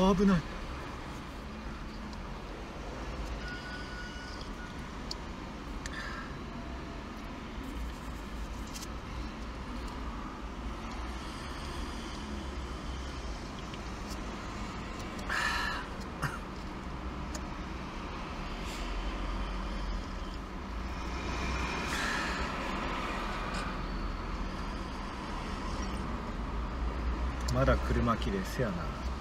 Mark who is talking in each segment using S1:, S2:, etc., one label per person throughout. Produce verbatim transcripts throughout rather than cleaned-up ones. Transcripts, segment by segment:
S1: あ危ない。まだ車きれいせやな。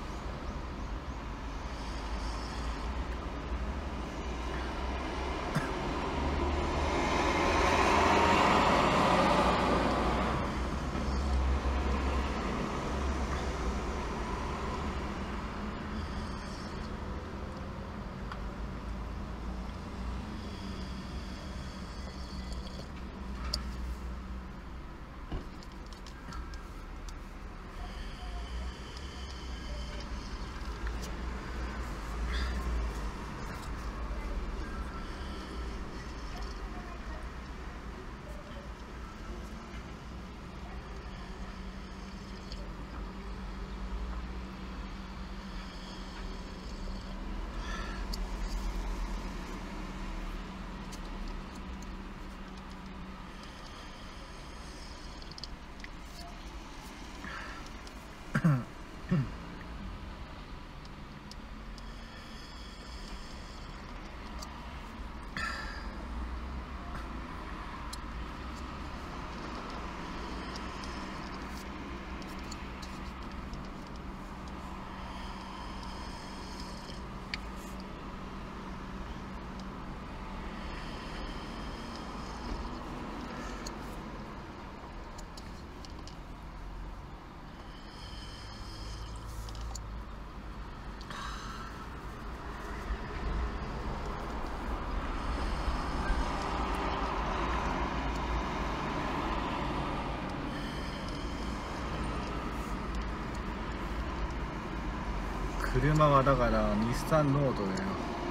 S1: 車はだから日産ノートだよ。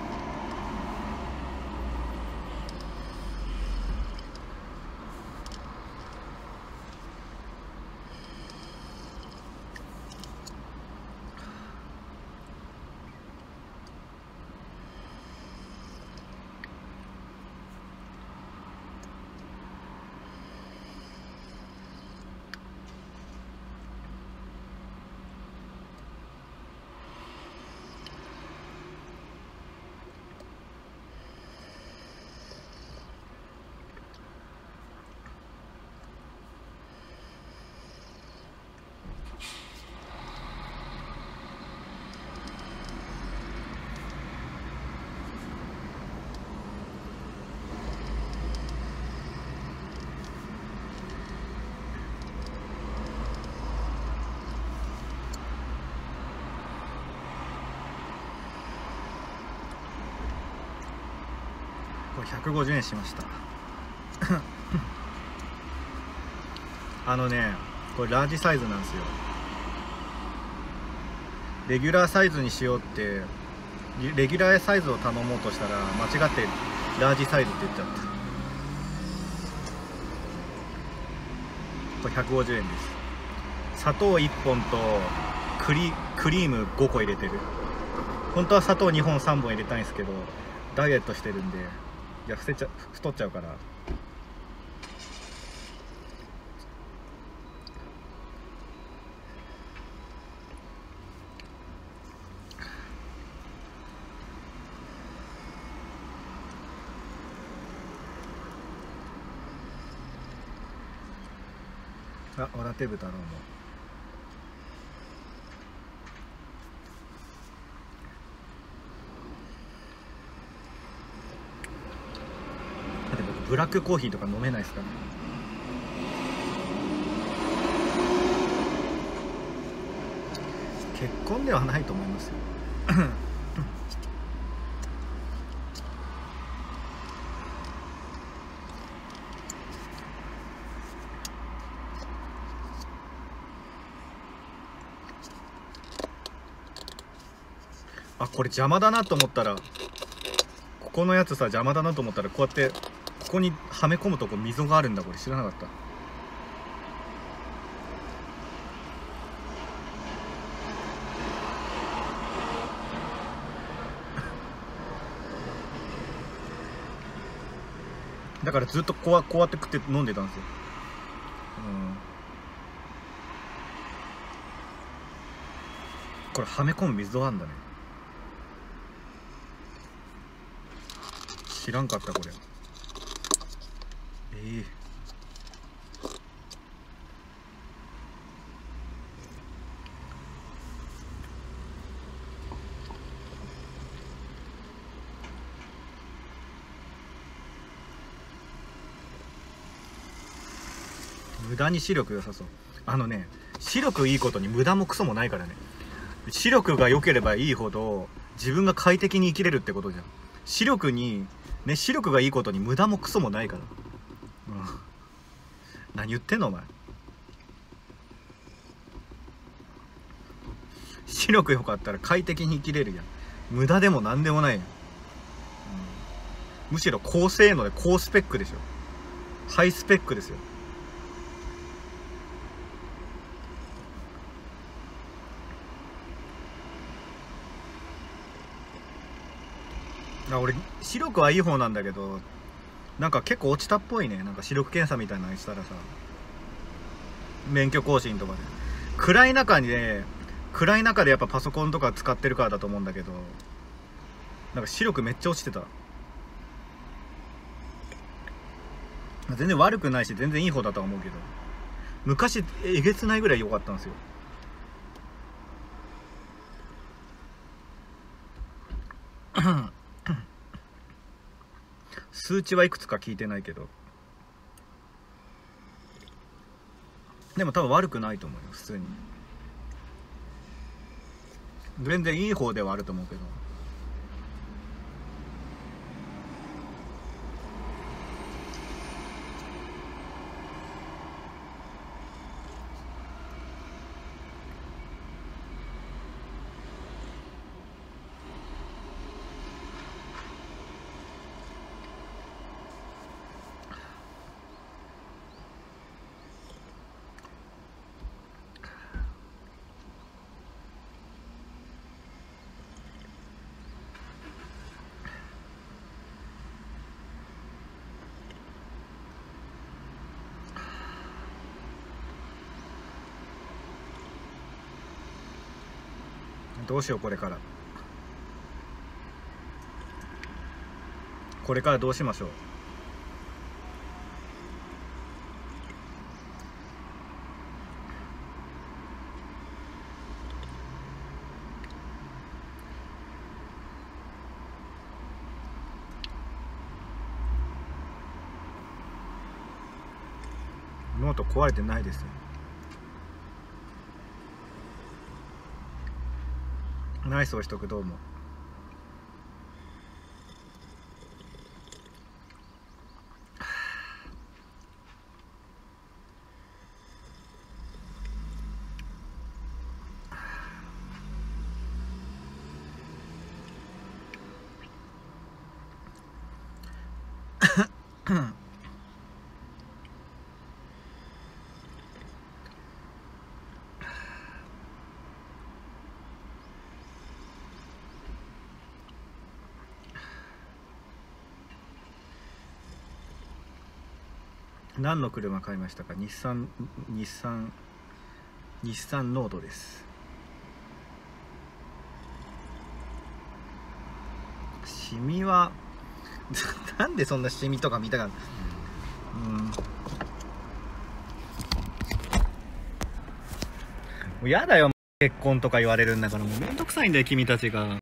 S1: これひゃくごじゅうえんしましたあのね、これラージサイズなんですよ。レギュラーサイズにしようってレギュラーサイズを頼もうとしたら間違ってラージサイズって言っちゃった。これひゃくごじゅうえんです。砂糖いっぽんとクリ、クリームごこ入れてる。本当は砂糖にほんさんぼん入れたいんですけどダイエットしてるんで、いや、太っちゃ太っちゃうから。あ、わらてぶ太郎も。だって僕ブラックコーヒーとか飲めないですからね。結婚ではないと思いますよあ、これ邪魔だなと思ったら、ここのやつさ邪魔だなと思ったら、こうやってここにはめ込むとこ溝があるんだ。これ知らなかった。 だからずっとこうこうやって食って飲んでたんですよ。うんこれはめ込む溝あんだね。知らんかったこれ。ええ無駄に視力良さそう。あのね、視力いいことに無駄もクソもないからね。視力が良ければいいほど自分が快適に生きれるってことじゃん。視力にね、視力がいいことに無駄もクソもないから。うん、何言ってんのお前。視力良かったら快適に生きれるやん。無駄でも何でもないやん。うん、むしろ高性能で高スペックでしょ。ハイスペックですよ。あ、俺視力はいい方なんだけど、なんか結構落ちたっぽいね。なんか視力検査みたいなのしたらさ、免許更新とかで暗い中にね、暗い中でやっぱパソコンとか使ってるからだと思うんだけど、なんか視力めっちゃ落ちてた。全然悪くないし全然いい方だとは思うけど、昔えげつないぐらい良かったんですよ。数値はいくつか聞いてないけど、でも多分悪くないと思うよ。普通に全然いい方ではあると思うけど。どうしようこれから。これからどうしましょう。ノート壊れてないですよ。ナイスお一くどうも。何の車買いましたか。日産日産日産ノートです。シミはなんでそんなシミとか見たかった。うん、もうやだよ、結婚とか言われるんだから。もうめんどくさいんだよ君たちが。